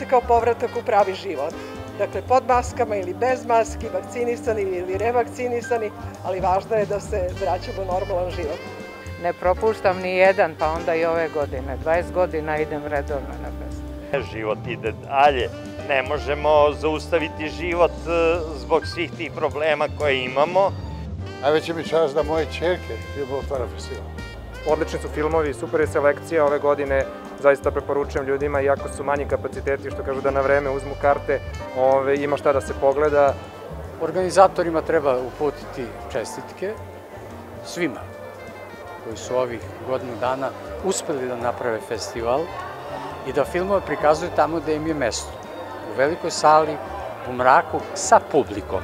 se kao povratak u pravi život. Dakle, pod maskama ili bez maski, vakcinisani ili revakcinisani, ali važno je da se vraćamo u normalan život. Ne propuštam ni jedan, pa onda i ove godine. 20 godina idem redovno na fest. Život ide dalje. Ne možemo zaustaviti život zbog svih tih problema koje imamo. Najveća mi čast da moje ćerke otvara festival. Odlični su filmovi, super je selekcija ove godine, zaista preporučujem ljudima, iako su manji kapaciteti, što kažu da na vreme uzmu karte, ima šta da se pogleda. Organizatorima treba uputiti čestitke svima koji su ovih godinu dana uspeli da naprave festival i da filmove prikazuju tamo gde im je mesto. U velikoj sali, u mraku, sa publikom.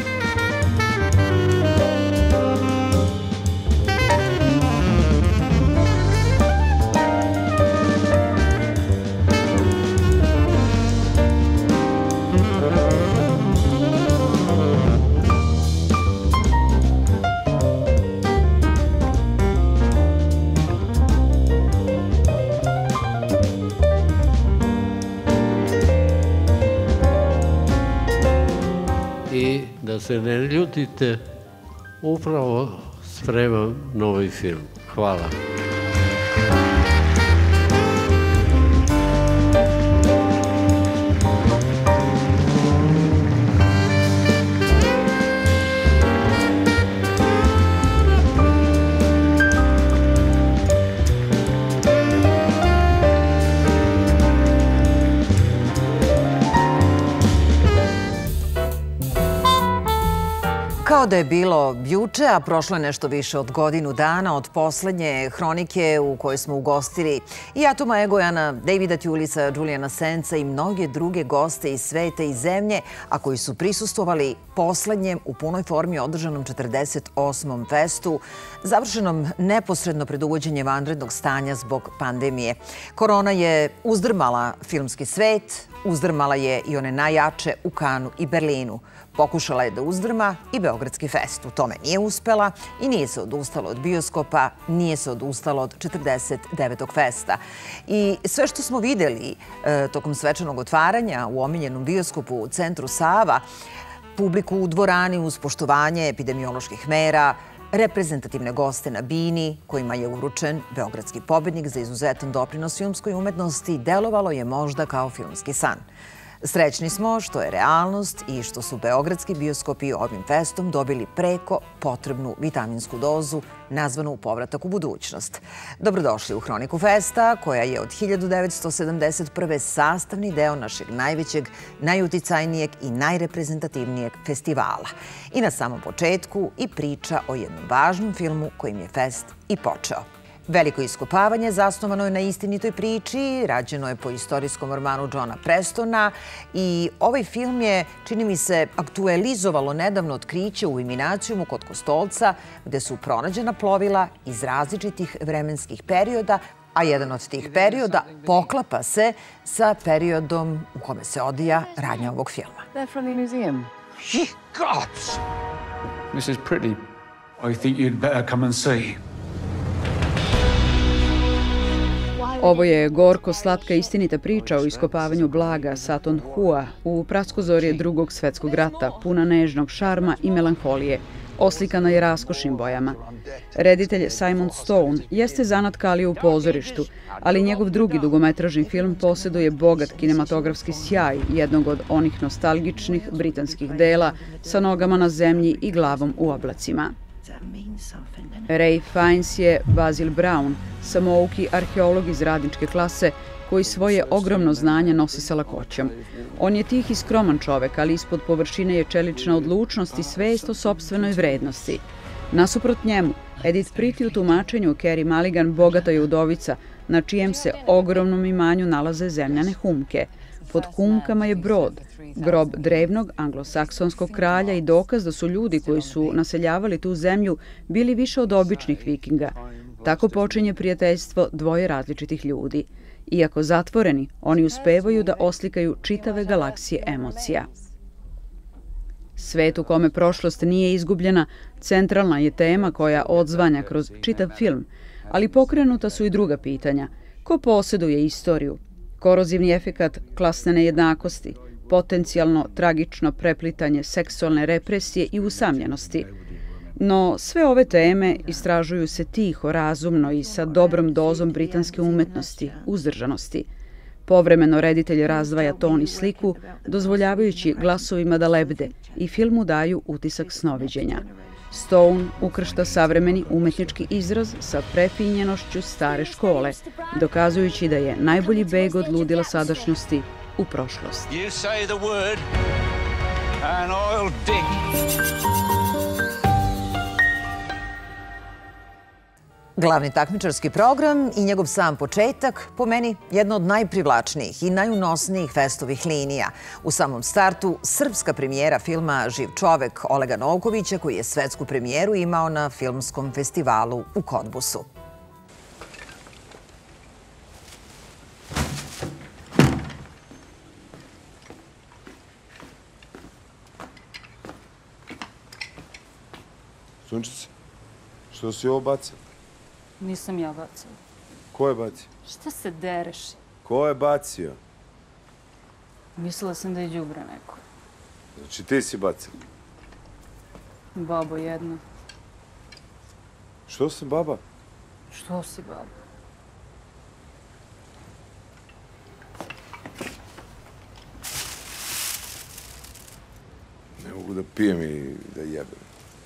I da se ne ljutite, upravo spremam novi film. Hvala. Kao da je bilo juče, a prošlo je nešto više od godinu dana od poslednje hronike u kojoj smo ugostili i Atoma Egojana, Davida Tjulisa, Julijana Senca i mnoge druge goste iz sveta i zemlje, a koji su prisustvovali poslednjem u punoj formi održanom 48. festu, završenom neposredno pred uvođenjem vanrednog stanja zbog pandemije. Korona je uzdrmala filmski svet, uzdrmala je i one najjače u Kanu i Berlinu. Pokušala je da uzdrma i Beogradski fest. U tome nije uspela i nije se odustalo od bioskopa, nije se odustalo od 49. festa. I sve što smo videli tokom svečanog otvaranja u omiljenom bioskopu u centru Sava, publiku u dvorani uz poštovanje epidemioloških mera, reprezentativne goste na bini kojima je uručen Beogradski pobednik za izuzetan doprinos filmskoj umetnosti, delovalo je možda kao filmski san. Srećni smo što je realnost i što su beogradski bioskopi ovim festom dobili preko potrebnu vitaminsku dozu nazvanu Povratak u budućnost. Dobrodošli u Hroniku festa, koja je od 1971. sastavni deo našeg najvećeg, najuticajnijeg i najreprezentativnijeg festivala. I na samom početku i priča o jednom važnom filmu kojim je fest i počeo. Veliko iskopavanje zasnovano je na istinitoj priči, rađeno je po istorijskom romanu Johna Prestona i ovaj film je, čini mi se, aktualizovalo nedavno otkriće u Iminacijumu kod Kostolca, gde su pronađena plovila iz različitih vremenskih perioda, a jedan od tih perioda poklapa se sa periodom u kome se odvija radnja ovog filma. They're from the museum. Ye gods! Mrs. Pretty, I think you'd better come and see. Ovo je gorko slatka istinita priča o iskopavanju blaga Saton Hua u praskozorje Drugog svetskog rata, puna nežnog šarma i melanholije, oslikana je raskošnim bojama. Reditelj Simon Stone jeste zanatkali u pozorištu, ali njegov drugi dugometražni film posjeduje bogat kinematografski sjaj jednog od onih nostalgičnih britanskih dela sa nogama na zemlji i glavom u oblacima. Ray Fiennes je Basil Brown, samouki arheolog iz radničke klase koji svoje ogromno znanje nosi sa lakoćom. On je tih i skroman čovek, ali ispod površine je čelična odlučnost i svest o sopstvenoj vrednosti. Nasuprot njemu, Edith Pretty u tumačenju Carey Mulligan bogata je udovica, na čijem se ogromnom imanju nalaze zemljane humke. Pod humkama je brod, grob drevnog anglosaksonskog kralja i dokaz da su ljudi koji su naseljavali tu zemlju bili više od običnih vikinga. Tako počinje prijateljstvo dvoje različitih ljudi. Iako zatvoreni, oni uspevaju da oslikaju čitave galaksije emocija. Svet u kome prošlost nije izgubljena, centralna je tema koja odzvanja kroz čitav film, ali pokrenuta su i druga pitanja. Ko posjeduje istoriju? korozivni efekat klasne nejednakosti, potencijalno tragično preplitanje seksualne represije i usamljenosti. No, sve ove teme istražuju se tiho, razumno i sa dobrom dozom britanske umetnosti, uzdržanosti. Povremeno reditelj razdvaja ton i sliku, dozvoljavajući glasovima da lebde i filmu daju utisak snoviđenja. Stone ukršta savremeni umetnički izraz sa prefinjenošću stare škole, dokazujući da je najbolji beg od ludila sadašnjosti u prošlost. You say the word and I'll dig. Glavni takmičarski program i njegov sam početak, po meni, jedno od najprivlačnijih i najunosnijih festovih linija. U samom startu, srpska premijera filma Živ čovek Olega Novkovića, koji je svetsku premijeru imao na filmskom festivalu u Kodbusu. Sunčice, što si ovo bacao? Nisam ja bacila. Ko je bacio? Šta se dereš? Ko je bacio? Mislila sam da je đubre neko. Znači ti si bacio? Babo jedna. Što si baba? Što si baba? Ne mogu da pijem i da jebem.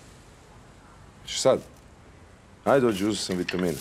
Što sad? Ajde dođi, uzeo sam vitamine.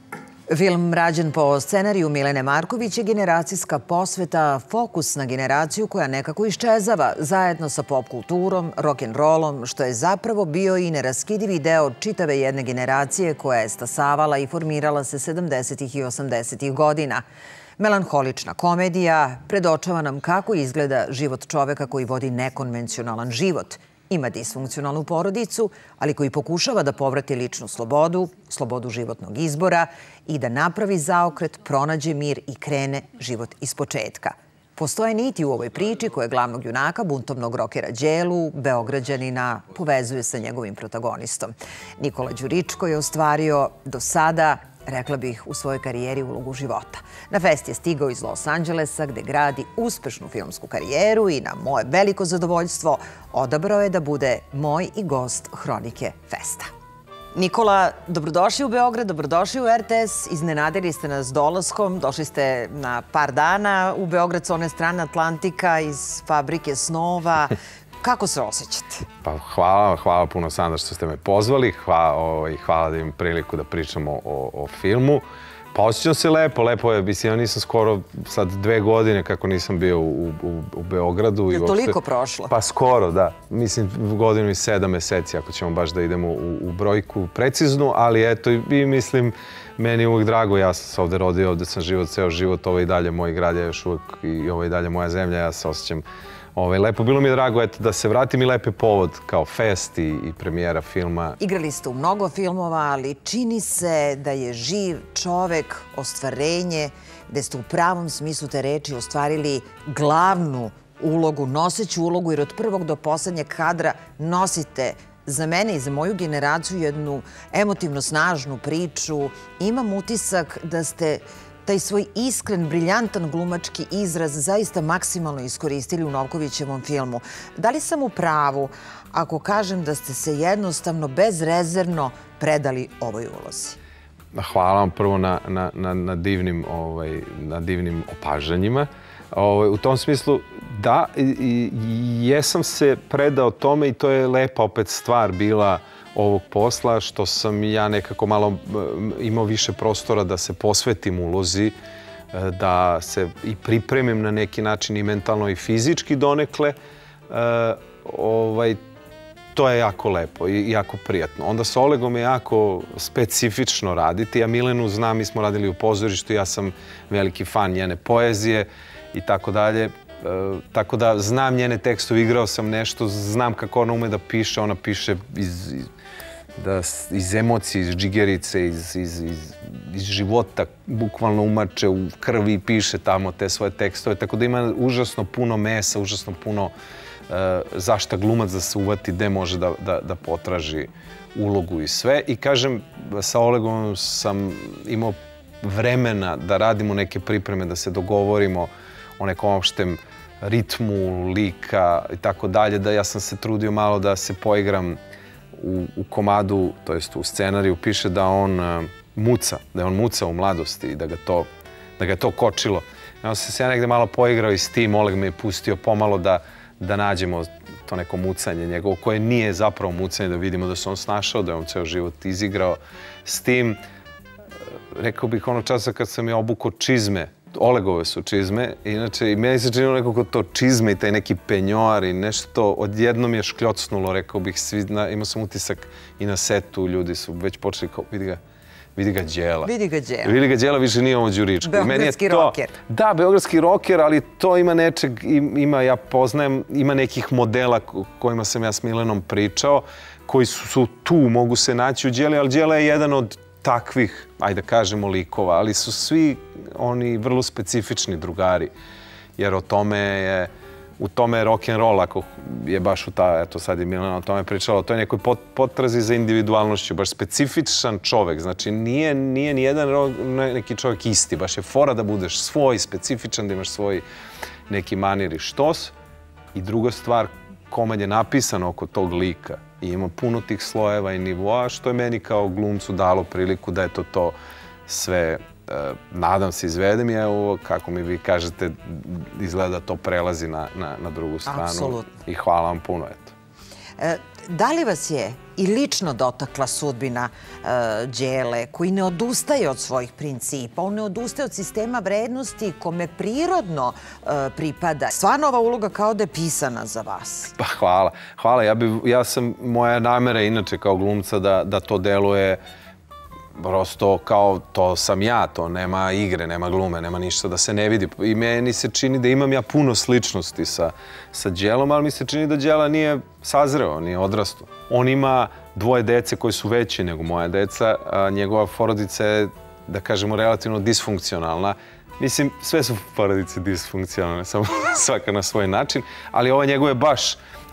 Film rađen po scenariju Milene Marković je generacijska posveta, fokus na generaciju koja nekako iščezava zajedno sa pop kulturom, rock'n'rollom, što je zapravo bio i neraskidivi deo čitave jedne generacije koja je stasavala i formirala se 70. i 80. godina. Melanholična komedija predočava nam kako izgleda život čoveka koji vodi nekonvencionalan život. Ima disfunkcionalnu porodicu, ali koji pokušava da povrati ličnu slobodu, slobodu životnog izbora i da napravi zaokret, pronađe mir i krene život ispočetka. Postoje niti u ovoj priči koje glavnog junaka, buntovnog rokera Đelu, Beograđanina, povezuje sa njegovim protagonistom. Nikola Đuričko je ostvario do sada, rekla bih, u svojoj karijeri ulogu života. Na fest je stigao iz Los Angelesa, gde gradi uspešnu filmsku karijeru i na moje veliko zadovoljstvo odabrao je da bude moj i gost Hronike festa. Nikola, dobrodošli u Beograd, dobrodošli u RTS. Iznenadili ste nas dolaskom, došli ste na par dana u Beograd s one strane Atlantika, iz Fabrike snova. Kako se osjećate? Pa hvala puno, Sandra, što ste me pozvali. Hvala da imam priliku da pričamo o filmu. Pa osjećam se lepo je. Mislim, ja nisam skoro sad 2 godine kako nisam bio u Beogradu. Je toliko prošlo? Pa skoro, da. Mislim, 1 godinu i 7 meseci, ako ćemo baš da idemo u brojku preciznu, ali eto, i mislim, meni je uvijek drago, ja sam se ovde rodio, ovde sam život, ceo život, ovo je i dalje moj grad, ja još uvijek, i ovo je i dalje moja zemlja, ja se osjećam lepo. Bilo mi je drago da se vratim i lep je povod kao fest i premijera filma. Igrali ste u mnogo filmova, ali čini se da je Živ čovek ostvarenje, gde ste u pravom smislu te reči ostvarili glavnu ulogu, noseću ulogu, jer od prvog do poslednjeg kadra nosite za mene i za moju generaciju jednu emotivno snažnu priču. Imam utisak da ste taj svoj iskren, briljantan glumački izraz zaista maksimalno iskoristili u Novkovićevom filmu. Da li sam u pravu ako kažem da ste se jednostavno bezrezervno predali ovoj ulozi? Hvala vam prvo na divnim opažanjima. U tom smislu, da, jesam se predao tome i to je lepa opet stvar bila ovog posla, što sam ja nekako malo imao više prostora da se posvetim ulozi, da se i pripremim na neki način i mentalno i fizički donekle. To je jako lepo i jako prijatno. Onda s Olegom je jako specifično raditi. Ja Milenu znam, mi smo radili u pozorištu, ja sam veliki fan njene poezije i tako dalje. Tako da znam njene tekstove, igrao sam nešto, znam kako ona ume da piše. Ona piše iz emocije, iz džigerice, iz života, bukvalno umače u krvi i piše tamo te svoje tekstove. Tako da ima užasno puno mesa, užasno puno zašta glumac da se uvati, gde može da potraži ulogu i sve. I kažem, sa Olegom sam imao vremena da radimo neke pripreme, da se dogovorimo o nekom opštem ritmu, lika i tako dalje, da ja sam se trudio malo da se poigram u komadu, to jest u scenariju, piše da on muca u mladosti i da ga je to kočilo. Ja sam se negde malo poigrao i s tim, Oleg me je pustio pomalo da nađemo to neko mucanje njegovo, koje nije zapravo mucanje, da vidimo da se on snašao, da je on ceo život izigrao s tim. Rekao bih onog časa kad sam je obukao čizme, Olegove su čizme, inače i meni se činilo nekako to čizme i taj neki penjoar i nešto odjednom je škljocnulo, rekao bih, imao sam utisak i na setu, ljudi su već počeli kao, vidi ga Đela. Vidi ga Đela. Vidi ga Đela, više nije ovo Đuričko. Beogradski roker. Da, beogradski roker, ali to ima nečeg, ja poznajem, ima nekih modela kojima sam ja s Milenom pričao, koji su tu, mogu se naći u Đeli, ali Đela je jedan od takvih, ajde da kažemo, likova, ali su svi oni vrlo specifični drugari, jer u tome je rock'n'roll, ako je baš eto sad je Milena o tome pričala, to je nekoj potrazi za individualnošću, baš specifičan čovek, znači nije ni jedan neki čovek isti, baš je fora da budeš svoj, specifičan, da imaš svoj neki manir i štos. I druga stvar, komad je napisan oko tog lika i ima puno tih slojeva i nivoa, što je meni kao glumcu dalo priliku da je to sve, nadam se, izvedem, i evo, kako mi vi kažete, izgleda to prelazi na drugu stranu. Apsolutno. I hvala vam puno, eto. Da li vas je i lično dotakla sudbina Đele, koji ne odustaje od svojih principa, on ne odustaje od sistema vrednosti kome prirodno pripada? Stvarno ova uloga kao da je pisana za vas. Pa hvala. Hvala. Moja namera inače kao glumca da to deluje prosto kao to sam ja, to nema igre, nema glume, nema ništa da se ne vidi. I meni se čini da imam ja puno sličnosti sa Đelom, ali mi se čini da Đela nije sazreo, nije odrastao. On ima 2 dece koji su veći nego moja deca, a njegova porodica je, da kažemo, relativno disfunkcionalna. Mislim, sve su porodice disfunkcionalne, samo svaka na svoj način, ali ova njegova je baš.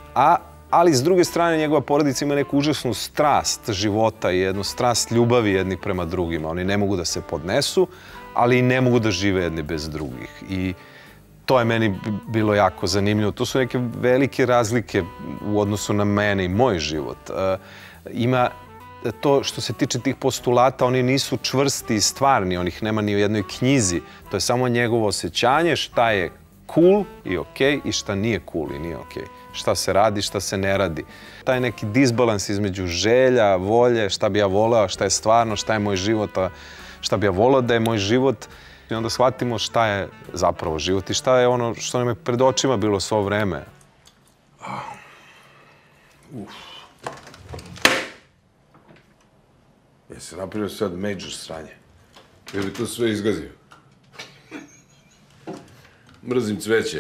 Ali s druge strane, njegova porodica ima neku užasnu strast života i jednu strast ljubavi jednih prema drugima. Oni ne mogu da se podnesu, ali i ne mogu da žive jedni bez drugih. I to je meni bilo jako zanimljivo. To su neke velike razlike u odnosu na mene i moj život. Ima to što se tiče tih postulata, oni nisu čvrsti i stvarni, on ih nema ni u jednoj knjizi. To je samo njegovo osjećanje šta je cool i okej i šta nije cool i nije okej. Šta se radi, šta se ne radi. Taj neki disbalans između želja, volje, šta bi ja voleo, šta je stvarno, šta je moj život, a šta bi ja voleo da je moj život. I onda shvatimo šta je zapravo život i šta je ono što nam je pred očima bilo svo vreme. Jesi napravio sad major sranje? Ja bi to sve izgazio. Mrzim cveće.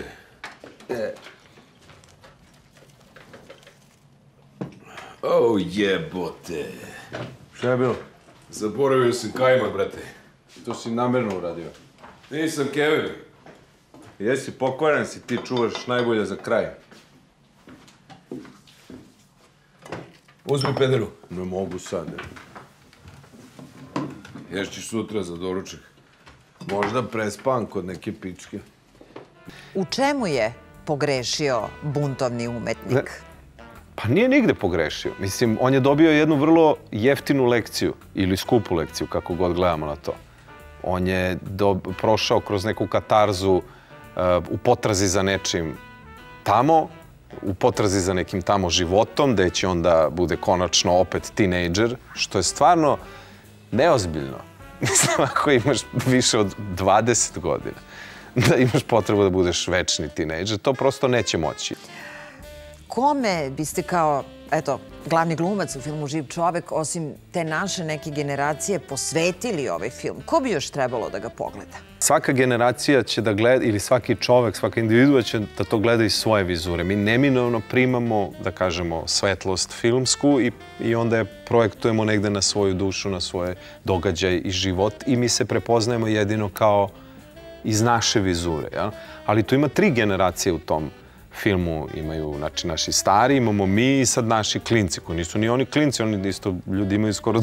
O, jebote. Šta je bilo? Zaboravio sam kajmak, brate. To si namerno uradio. Nisam Kevin. Jesi, pokvaran si, ti čuvaš najbolje za kraj. Uzmi pederu. Ne mogu sad. Ješćeš sutra za doručak. Možda prespan kod neke pičke. U čemu je pogrešio buntovni umetnik? Pa nije nigde pogrešio. Mislim, on je dobio jednu vrlo jeftinu lekciju ili skupu lekciju, kako god gledamo na to. On je prošao kroz neku katarzu u potrazi za nečim tamo, u potrazi za nekim tamo životom, gde će onda bude konačno opet tinejdžer, što je stvarno neozbiljno. Mislim, ako imaš više od 20 godina, da imaš potrebu da budeš večni tinejdžer, to prosto neće moći. Kome biste kao, eto, glavni glumac u filmu Živ čovek, osim te naše neke generacije, posvetili ovaj film? Ko bi još trebalo da ga pogleda? Svaka generacija će da gleda, ili svaki čovek, svaka individua će da to gleda iz svoje vizure. Mi neminovno primamo, da kažemo, svetlost filmsku i onda je projektujemo negde na svoju dušu, na svoje događaje i život i mi se prepoznajemo jedino kao iz naše vizure. Ali tu ima 3 generacije u tom filmu imaju naši stari, imamo mi i sad naši klinci, koji nisu ni oni klinci, oni isto ljudi imaju skoro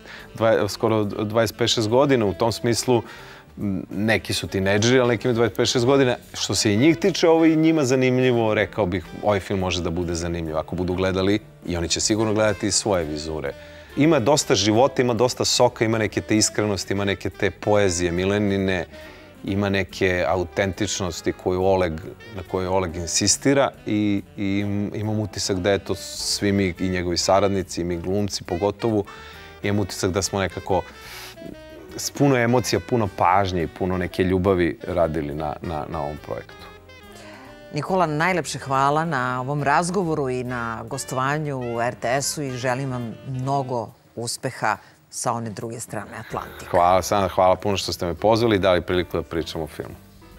25-6 godina. U tom smislu neki su tinejdžeri, ali neki imaju 25-6 godina. Što se i njih tiče, ovo je i njima zanimljivo, rekao bih, ovaj film može da bude zanimljiv. Ako budu gledali, i oni će sigurno gledati i svoje vizure. Ima dosta života, ima dosta soka, ima neke te iskrenosti, ima neke te poezije Milenine, ima neke autentičnosti na koje Oleg insistira i imam utisak da je to svi mi i njegovi saradnici i mi glumci pogotovo, imam utisak da smo nekako s puno emocija, puno pažnje i puno neke ljubavi radili na ovom projektu. Nikola, najlepše hvala na ovom razgovoru i na gostovanju u RTS-u i želim vam mnogo uspeha sa one druge strane Atlantika. Hvala, Sandra, hvala puno što ste me pozvali i dali priliku da pričamo o filmu.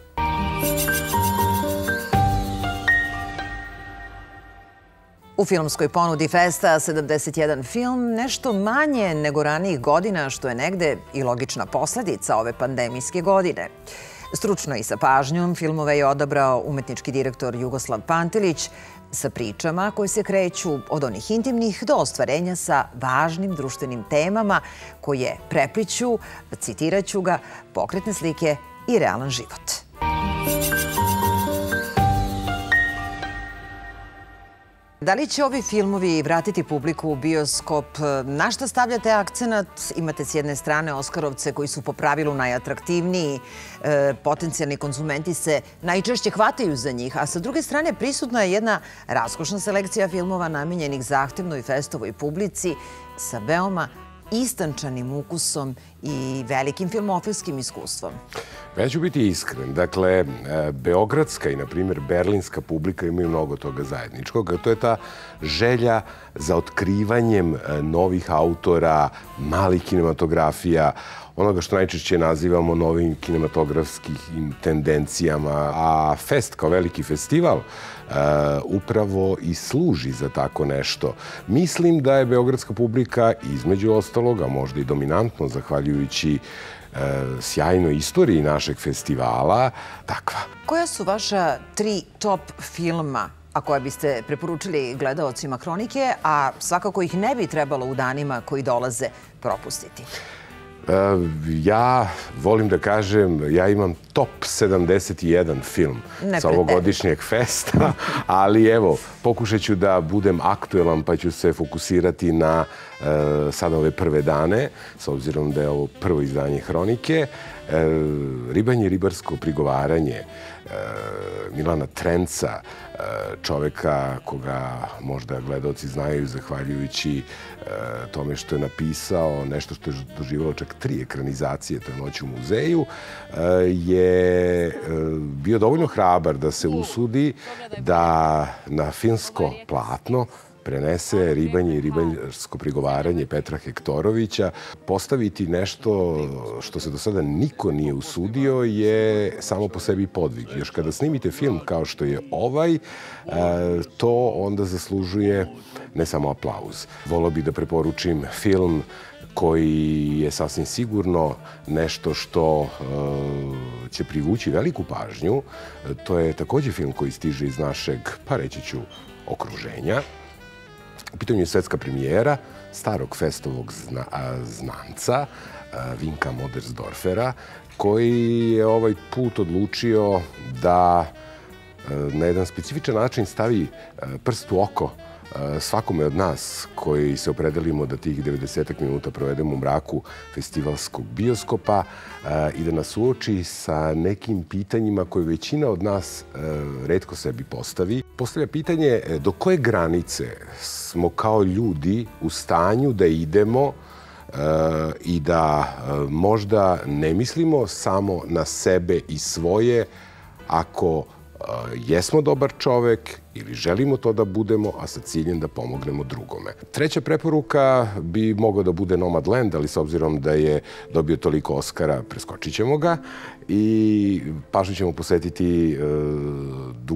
U filmskoj ponudi Festa 71 film, nešto manje nego ranijih godina, što je negde i logična posledica ove pandemijske godine. Stručno i sa pažnjom filmove je odabrao umetnički direktor Jugoslav Pantelić sa pričama koje se kreću od onih intimnih do ostvarenja sa važnim društvenim temama koje prepliću, citiraću ga, pokretne slike i realan život. Da li će ovi filmovi vratiti publiku u bioskop? Na šta stavljate akcenat? Imate s jedne strane Oskarovce koji su po pravilu najatraktivniji, potencijalni konzumenti se najčešće hvataju za njih, a sa druge strane prisutna je jedna raskošna selekcija filmova namenjenih zahtevnoj festovoj publici sa veoma istančanim ukusom i velikim filmofilskim iskustvom. Ja ću biti iskren. Dakle, beogradska i, na primjer, berlinska publika imaju mnogo toga zajedničkog. To je ta želja za otkrivanjem novih autora, malih kinematografija, onoga što najčešće nazivamo novim kinematografskim tendencijama. A Fest kao veliki festival upravo i služi za tako nešto. Mislim da je beogradska publika između ostaloga, možda i dominantno, zahvaljujući sjajnoj istoriji našeg festivala, takva. Koja su vaša 3 top filma, a koje biste preporučili gledaocima Hronike, a svakako ih ne bi trebalo u danima koji dolaze propustiti? Ja volim da kažem, ja imam top 71 film sa ovogodišnjeg festa, ali evo, pokušat ću da budem aktuelan pa ću se fokusirati na sada ove prve dane, s obzirom da je ovo prvo izdanje Hronike. Ribanje i ribarsko prigovaranje Milana Trenca, čoveka koga možda gledaoci znaju zahvaljujući tome što je napisao nešto što je doživjelo čak 3 ekranizacije, to je Noć u muzeju, je bio dovoljno hrabar da se usudi da na filmsko platno prenese Ribanje i ribarsko prigovaranje Petra Hektorovića. Postaviti nešto što se do sada niko nije usudio je samo po sebi podvig. Još kada snimite film kao što je ovaj, to onda zaslužuje ne samo aplauz. Volio bih da preporučim film koji je sasvim sigurno nešto što će privući veliku pažnju. To je također film koji stiže iz našeg, pa reći ću, okruženja. U pitanju je svetska premijera starog festovog znanca, Vinka Modersdorfera, koji je ovaj put odlučio da na jedan specifičan način stavi prst u oko svakome od nas koji se opredelimo da tih 90 minuta provedemo u mraku festivalskog bioskopa i da nas uoči sa nekim pitanjima koje većina od nas retko sebi postavi. Postavlja pitanje do koje granice smo kao ljudi u stanju da idemo i da možda ne mislimo samo na sebe i svoje ako jesmo dobar čovek ili želimo to da budemo, a sa ciljem da pomognemo drugome. Treća preporuka bi mogao da bude Nomadland, ali s obzirom da je dobio toliko Oskara, preskočit ćemo ga i pažnju ćemo posvetiti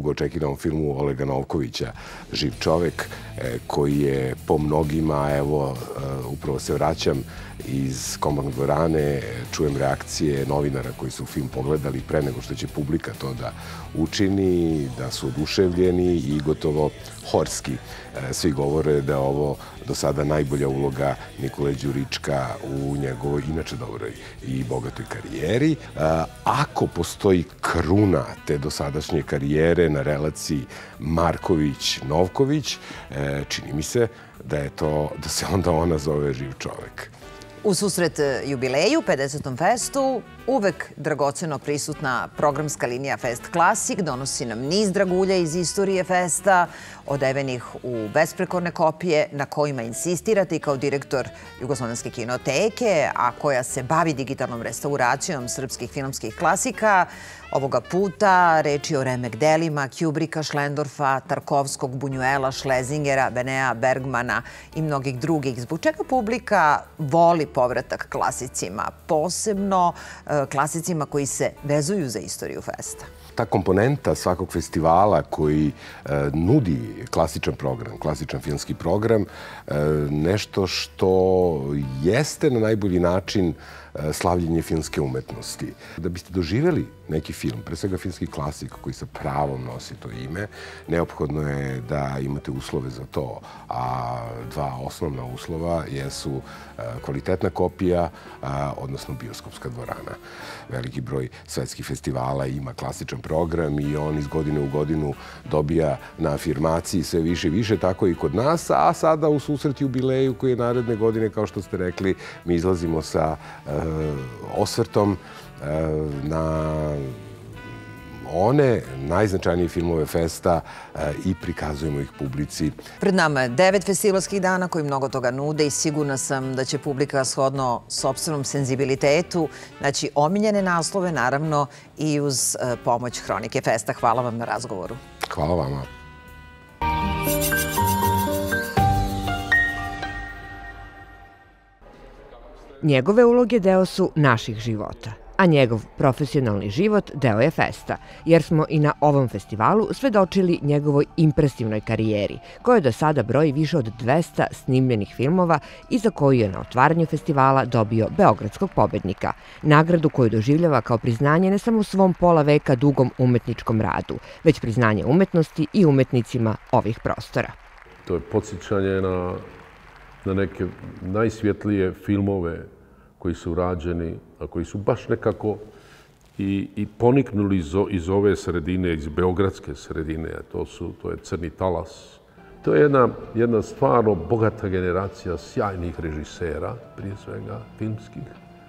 dugo očekivanom filmu Olega Novkovića, Živ čovek, koji je po mnogima, evo, upravo se vraćam iz Komorne dvorane, čujem reakcije novinara koji su film pogledali pre nego što će publika to da učini, da su oduševljeni i gotovo horski. Svi govore da je ovo do sada najbolja uloga Nikole Đurička u njegovoj inače dobroj i bogatoj karijeri. Ako postoji kruna te dosadašnje karijere na relaciji Marković-Novković, čini mi se da se onda ona zove Živ čovek. U susret jubileju, 50. festu, uvek dragoceno prisutna programska linija Fest Classic donosi nam niz dragulja iz istorije festa, odevenih u besprekorne kopije na kojima insistirate i kao direktor Jugoslovenske kinoteke, a koja se bavi digitalnom restauracijom srpskih filmskih klasika. Ovoga puta reč je o remek delima Kubricka, Schlendorfa, Tarkovskog, Buñuela, Schlesingera, Benea, Bergmana i mnogih drugih. Zbog čega publika voli povratak klasicima, posebno klasicima koji se vezuju za istoriju festa? Ta komponenta svakog festivala koji nudi klasičan program, klasičan filmski program, nešto što jeste na najbolji način slavljenje filmske umetnosti. Da biste doživjeli neki film, pre svega filmski klasik koji sa pravom nosi to ime, neophodno je da imate uslove za to, a dva osnovna uslova jesu kvalitetna kopija, odnosno bioskopska dvorana. Veliki broj svetskih festivala ima klasičan program i on iz godine u godinu dobija na afirmaciji sve više i više, tako i kod nas, a sada u susret jubileju koji je naredne godine, kao što ste rekli, mi izlazimo sa osvrtom na one najznačajnije filmove festa i prikazujemo ih publici. Pred nama je 9 festivalskih dana koji mnogo toga nude i sigurna sam da će publika shodno sopstvenom senzibilitetu naći omiljene naslove, naravno i uz pomoć Hronike festa. Hvala vam na razgovoru. Hvala vama. Njegove uloge deo su naših života, a njegov profesionalni život deo je festa, jer smo i na ovom festivalu svedočili njegovoj impresivnoj karijeri, koja do sada broji više od 200 snimljenih filmova i za koju je na otvaranju festivala dobio Beogradskog pobednika, nagradu koju doživljava kao priznanje ne samo svom pola veka dugom umetničkom radu, već priznanje umetnosti i umetnicima ovih prostora. To je podsjećanje na neke najsvjetlije filmove koji su rađeni, a koji su baš nekako i poniknuli iz ove sredine, iz beogradske sredine, a to je Crni talas. To je jedna stvarno bogata generacija sjajnih režisera, prije svega filmskih,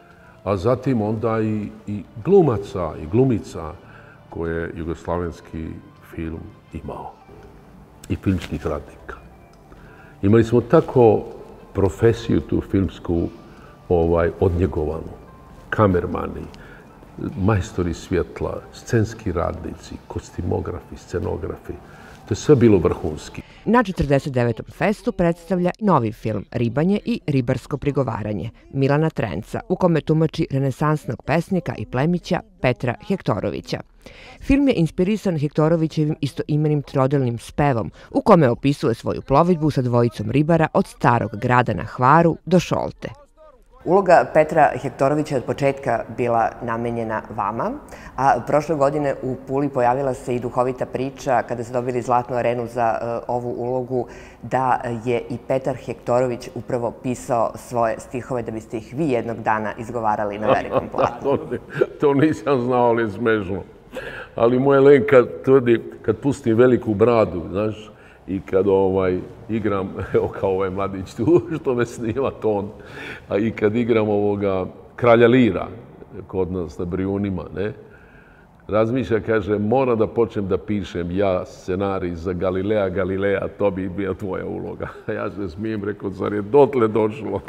a zatim onda i glumaca i glumica koje je jugoslavenski film imao i filmskih radnika. Imali smo tako profesiju tu filmsku odnjegovanu. Kamermani, majstori svjetla, scenski radnici, kostimografi, scenografi. To je sve bilo vrhunski. Na 49. festu predstavlja novi film Ribanje i ribarsko prigovaranje Milana Trenca, u kome tumači renesansnog pesnika i plemića Petra Hektorovića. Film je inspirisan Hektorovićevim istoimenim trodelnim spevom, u kome opisuje svoju plovidbu sa dvojicom ribara od Starog grada na Hvaru do Šolte. Uloga Petra Hektorovića je od početka bila namenjena vama, a prošle godine u Puli pojavila se i duhovita priča kada ste dobili Zlatnu arenu za ovu ulogu, da je i Petar Hektorović upravo pisao svoje stihove da biste ih vi jednog dana izgovarali na velikom platnu. To nisam znao, ali je smešno. Ali moje Lenka tvrdi, kad pustim veliku bradu, znaš, i kad igram, evo kao ovaj mladić tu, što me snima ton, a i kad igram ovoga Kralja Lira, kod nas na Brijunima, ne, razmišlja, kaže, moram da počnem da pišem ja scenarij za Galileja, to bi bila tvoja uloga. Ja se smijem, rekao, zar je dotle došlo?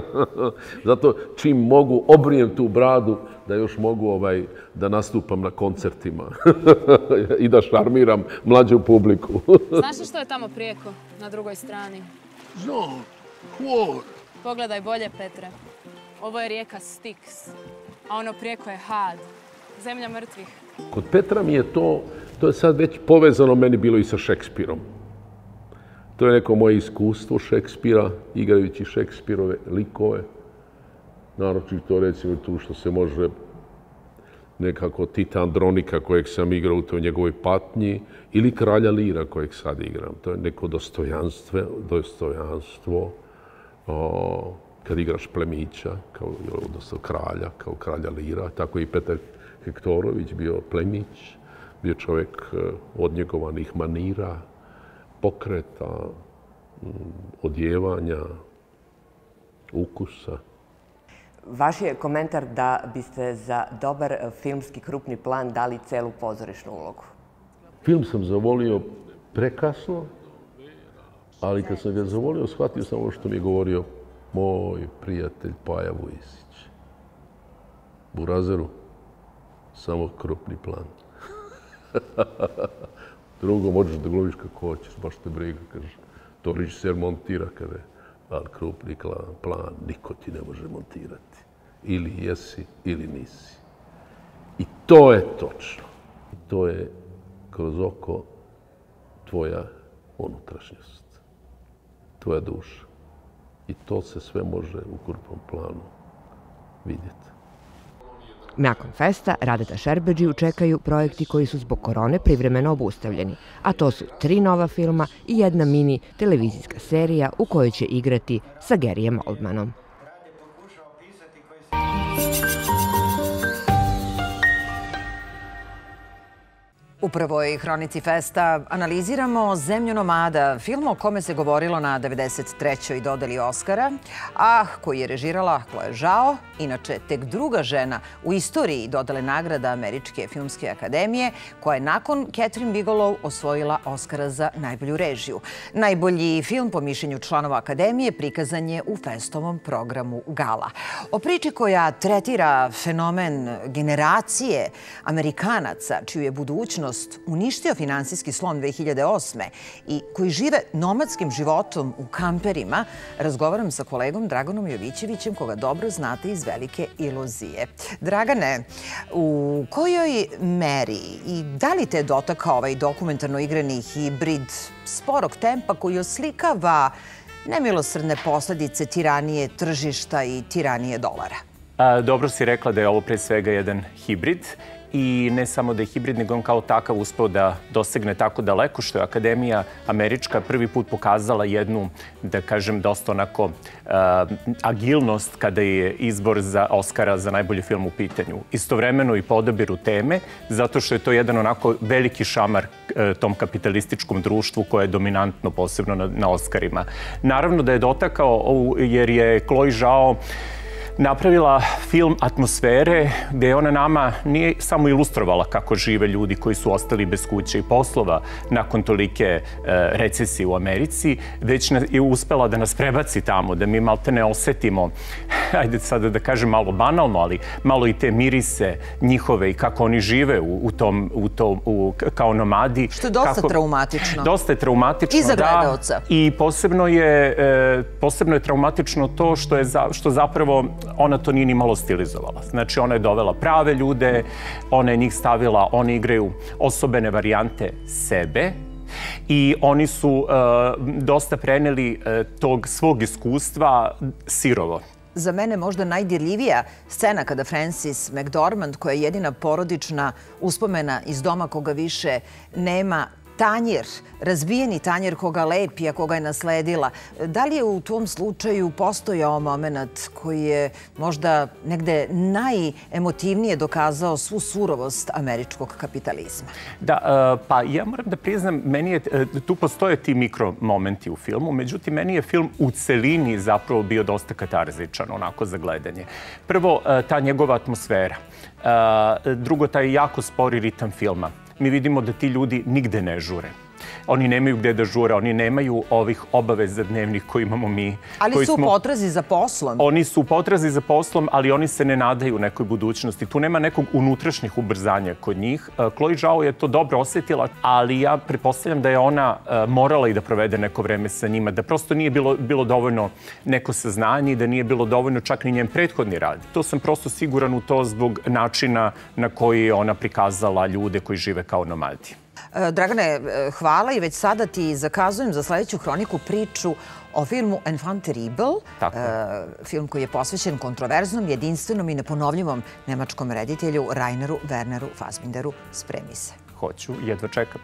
Zato čim mogu, obrijem tu bradu, da još mogu da nastupam na koncertima i da šarmiram mlađu publiku. Znaš li što je tamo prijeko, na drugoj strani? Znam, Hvor. Pogledaj bolje, Petre. Ovo je rijeka Styx, a ono prijeko je Had. Zemlja mrtvih. Kod Petra mi je to je sad već povezano meni bilo i sa Šekspirom. To je neko moje iskustvo Šekspira, igrajući Šekspirove likove. Naročito recimo tu što se može nekako Tita Andronika kojeg sam igrao u toj njegovoj patnji ili Kralja Lira kojeg sad igram. To je neko dostojanstvo kad igraš plemića, odnosno kralja, kao Kralja Lira. Tako i Petar Hektorović bio plemić, bio čovjek odnjegovanih manira, pokreta, odjevanja, ukusa. Vaš je komentar da biste za dobar filmski krupni plan dali celu pozorišnu ulogu. Film sam zavolio prekasno, ali kad sam ga zavolio, shvatio sam ovo što mi je govorio moj prijatelj Paja Vujisić. Burazeru, samo krupni plan. Drugo, možeš da glumiš kako hoćeš, baš te briga, kaže. To režiser montira, kaže, ali krupni plan niko ti ne može montirati. Ili jesi, ili nisi. I to je točno. To je kroz oko tvoja unutrašnjost, tvoja duša. I to se sve može u krupnom planu vidjeti. Nakon festa Radeta Šerbedžiju čekaju projekti koji su zbog korone privremeno obustavljeni, a to su 3 nova filma i jedna mini televizijska serija u kojoj će igrati sa Garyjem Oldmanom. U prvoj Hronici festa analiziramo Zemlju nomada, film o kome se govorilo na 93. dodeli Oskara, a koji je režirala Chloe Zhao, inače tek druga žena u istoriji dodele nagrada Američke filmske akademije, koja je nakon Catherine Bigelow osvojila Oskara za najbolju režiju. Najbolji film po mišljenju članova akademije prikazan je u festovom programu Gala. O priči koja tretira fenomen generacije Amerikanaca, čiju je budućnost uništio finansijski slom 2008. i koji žive nomadskim životom u kamperima, razgovaram sa kolegom Draganom Jovićevićem, koga dobro znate iz Velike iluzije. Dragane, u kojoj meri i da li te dotakao ovaj dokumentarno igrani hibrid sporog tempa koji oslikava nemilosrdne posledice tiranije tržišta i tiranije dolara? Dobro si rekla da je ovo pre svega jedan hibrid. I ne samo da je hibrid, nego on kao takav uspeo da dosegne tako daleko, što je Akademija Američka prvi put pokazala jednu, da kažem, dosta onako agilnost kada je izbor za Oskara za najbolji film u pitanju. Istovremeno i po odabiru teme, zato što je to jedan onako veliki šamar tom kapitalističkom društvu koje je dominantno posebno na Oskarima. Naravno da je dotakao, jer je Chloe Zhao napravila film atmosfere gde je ona nama nije samo ilustrovala kako žive ljudi koji su ostali bez kuće i poslova nakon tolike recesije u Americi, već je uspela da nas prebaci tamo, da mi malte ne osetimo, ajde sada da kažem malo banalno, ali malo i te mirise njihove i kako oni žive kao nomadi. Što je dosta traumatično. Dosta je traumatično, i za gledaoca. I posebno je traumatično to što zapravo ona to nije ni malo stilizovala. Znači, ona je dovela prave ljude, ona je njih stavila, oni igraju osobene varijante sebe i oni su dosta preneli tog svog iskustva sirovo. Za mene možda najdirljivija scena kada Frances McDormand, koja je jedina porodična uspomena iz doma koga više nema, tanjir, razbijeni tanjir koga lepi, a koga je nasledila. Da li je u tom slučaju postojao moment koji je možda negde najemotivnije dokazao svu surovost američkog kapitalizma? Da, pa ja moram da priznam, tu postoje ti mikromomenti u filmu, međutim, meni je film u celini zapravo bio dosta katarzičan, onako za gledanje. Prvo, ta njegova atmosfera. Drugo, taj jako spori ritam filma. Mi vidimo da ti ljudi nigde ne žure. Oni nemaju gde da žure, oni nemaju ovih obaveza dnevnih koje imamo mi. Ali su u potrazi za poslom. Oni su u potrazi za poslom, ali oni se ne nadaju nekoj budućnosti. Tu nema nekog unutrašnjih ubrzanja kod njih. Chloe Zhao je to dobro osjetila, ali ja pretpostavljam da je ona morala i da provede neko vreme sa njima, da prosto nije bilo dovoljno neko saznanje i da nije bilo dovoljno čak ni njen prethodni rad. To sam prosto siguran u to zbog načina na koji je ona prikazala ljude koji žive kao nomadi. Dragane, hvala i već sada ti zakazujem za sledeću hroniku priču o filmu Enfant terrible, film koji je posvećen kontroverznom, jedinstvenom i neponovljivom nemačkom reditelju Raineru Werneru Fassbinderu. Spremi se. Hoću, jedva čekam.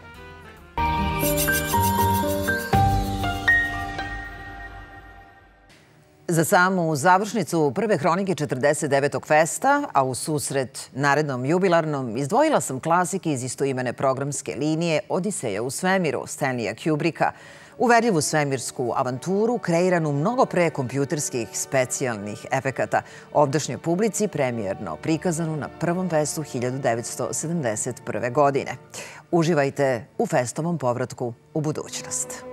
Za samu završnicu prve hronike 49. festa, a u susret narednom jubilarnom, izdvojila sam klasike iz istoimene programske linije Odiseja u svemiru Stanleya Kubricka, uverljivu svemirsku avanturu kreiranu mnogo pre kompjuterskih specijalnih efekata, ovdašnjoj publici premijerno prikazanu na prvom festu 1971. godine. Uživajte u festovom povratku u budućnost.